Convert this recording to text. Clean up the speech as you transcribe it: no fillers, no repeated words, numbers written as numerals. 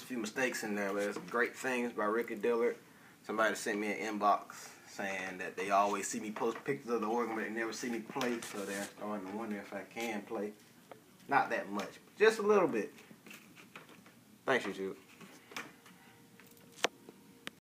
few mistakes in there, but there's great things by Ricky Dillard. Somebody sent me an inbox saying that they always see me post pictures of the organ, but they never see me play, so they're starting to wonder if I can play. Not that much, just a little bit. Thanks, YouTube.